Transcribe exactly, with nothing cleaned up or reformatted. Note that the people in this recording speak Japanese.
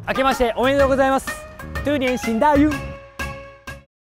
明けましておめでとうございます。兔年行大运。